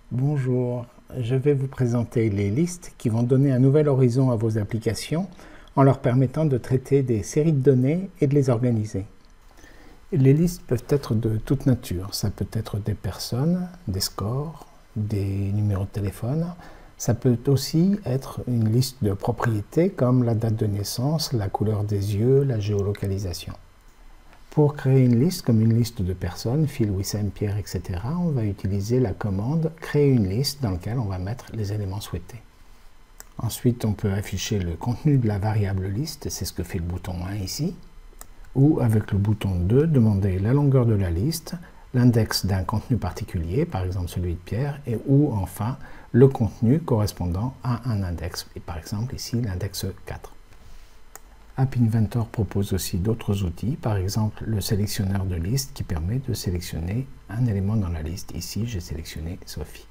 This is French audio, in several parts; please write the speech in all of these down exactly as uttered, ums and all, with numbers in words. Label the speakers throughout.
Speaker 1: Bonjour, je vais vous présenter les listes qui vont donner un nouvel horizon à vos applications en leur permettant de traiter des séries de données et de les organiser. Les listes peuvent être de toute nature. Ça peut être des personnes, des scores, des numéros de téléphone. Ça peut aussi être une liste de propriétés comme la date de naissance, la couleur des yeux, la géolocalisation. Pour créer une liste, comme une liste de personnes, Phil, Wissem, Pierre, et cetera, on va utiliser la commande « Créer une liste » dans laquelle on va mettre les éléments souhaités. Ensuite, on peut afficher le contenu de la variable liste, c'est ce que fait le bouton un ici, ou avec le bouton deux, demander la longueur de la liste, l'index d'un contenu particulier, par exemple celui de Pierre, et ou enfin le contenu correspondant à un index, et par exemple ici l'index quatre. App Inventor propose aussi d'autres outils, par exemple le sélectionneur de liste qui permet de sélectionner un élément dans la liste. Ici, j'ai sélectionné Sophie.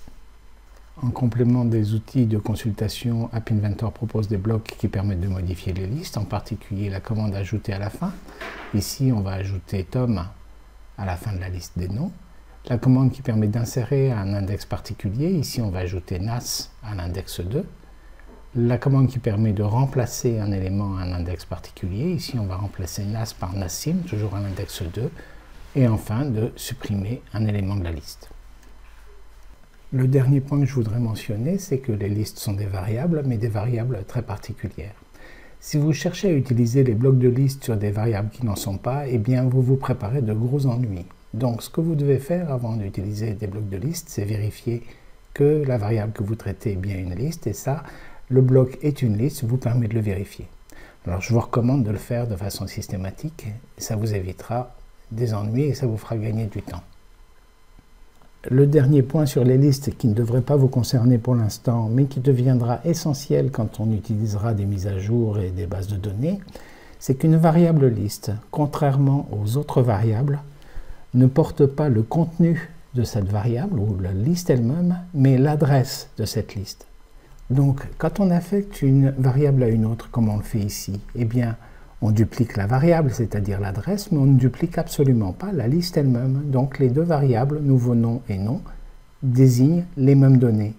Speaker 1: En complément des outils de consultation, App Inventor propose des blocs qui permettent de modifier les listes, en particulier la commande ajouter à la fin. Ici, on va ajouter Tom à la fin de la liste des noms. La commande qui permet d'insérer un index particulier. Ici, on va ajouter Nas à l'index deux. La commande qui permet de remplacer un élément à un index particulier. Ici, on va remplacer Nas par Nassim, toujours à l'index deux. Et enfin, de supprimer un élément de la liste. Le dernier point que je voudrais mentionner, c'est que les listes sont des variables, mais des variables très particulières. Si vous cherchez à utiliser les blocs de liste sur des variables qui n'en sont pas, eh bien, vous vous préparez de gros ennuis. Donc, ce que vous devez faire avant d'utiliser des blocs de liste, c'est vérifier que la variable que vous traitez est bien une liste, et ça, le bloc est une liste, vous permet de le vérifier. Alors je vous recommande de le faire de façon systématique, ça vous évitera des ennuis et ça vous fera gagner du temps. Le dernier point sur les listes qui ne devrait pas vous concerner pour l'instant, mais qui deviendra essentiel quand on utilisera des mises à jour et des bases de données, c'est qu'une variable liste, contrairement aux autres variables, ne porte pas le contenu de cette variable ou la liste elle-même, mais l'adresse de cette liste. Donc, quand on affecte une variable à une autre, comme on le fait ici, eh bien, on duplique la variable, c'est-à-dire l'adresse, mais on ne duplique absolument pas la liste elle-même. Donc, les deux variables, nouveau nom et nom, désignent les mêmes données.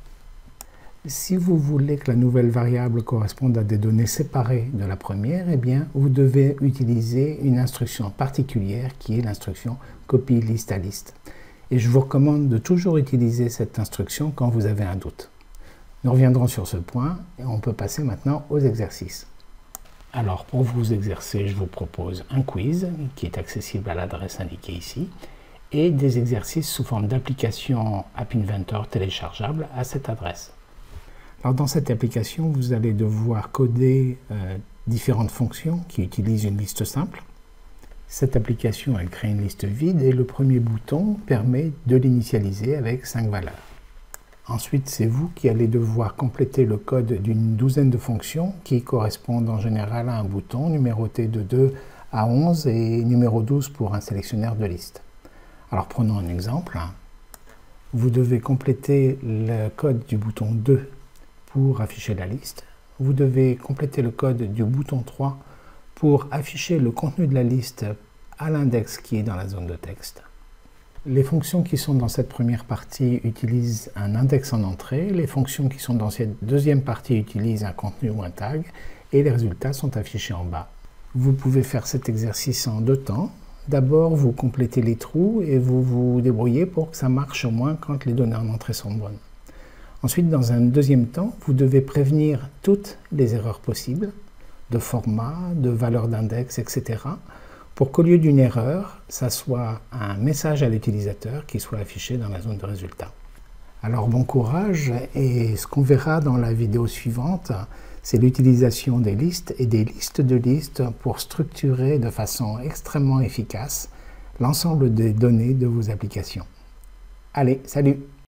Speaker 1: Si vous voulez que la nouvelle variable corresponde à des données séparées de la première, eh bien, vous devez utiliser une instruction particulière qui est l'instruction copie liste à liste. Et je vous recommande de toujours utiliser cette instruction quand vous avez un doute. Nous reviendrons sur ce point et on peut passer maintenant aux exercices. Alors pour vous exercer, je vous propose un quiz qui est accessible à l'adresse indiquée ici et des exercices sous forme d'application App Inventor téléchargeable à cette adresse. Alors dans cette application, vous allez devoir coder euh, différentes fonctions qui utilisent une liste simple. Cette application, elle crée une liste vide et le premier bouton permet de l'initialiser avec cinq valeurs. Ensuite, c'est vous qui allez devoir compléter le code d'une douzaine de fonctions qui correspondent en général à un bouton numéroté de deux à onze et numéro douze pour un sélectionneur de liste. Alors prenons un exemple. Vous devez compléter le code du bouton deux pour afficher la liste. Vous devez compléter le code du bouton trois pour afficher le contenu de la liste à l'index qui est dans la zone de texte. Les fonctions qui sont dans cette première partie utilisent un index en entrée, les fonctions qui sont dans cette deuxième partie utilisent un contenu ou un tag, et les résultats sont affichés en bas. Vous pouvez faire cet exercice en deux temps. D'abord, vous complétez les trous et vous vous débrouillez pour que ça marche au moins quand les données en entrée sont bonnes. Ensuite, dans un deuxième temps, vous devez prévenir toutes les erreurs possibles, de format, de valeur d'index, et cetera, pour qu'au lieu d'une erreur, ça soit un message à l'utilisateur qui soit affiché dans la zone de résultat. Alors bon courage, et ce qu'on verra dans la vidéo suivante, c'est l'utilisation des listes et des listes de listes pour structurer de façon extrêmement efficace l'ensemble des données de vos applications. Allez, salut!